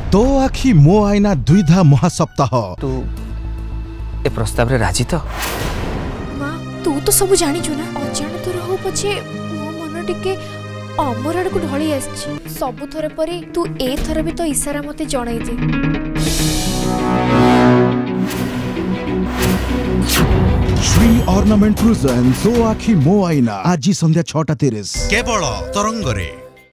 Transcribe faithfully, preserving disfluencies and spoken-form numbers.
तो आखि मो आईना द्विधा महासप्ताह। तू ए प्रस्ताव रे राजी तो? माँ तू तो सब जानी छु ना, अजान तोर हो पछे मो मन टिके अमर आड़ को ढली आछि। सब थरे परे तू ए थरे भी तो इशारा मते जणाई दे। श्री ऑर्नामेंट प्रेजेंट्स तो आखि मो आईना आज संध्या छटा तीस केवल तरंग रे।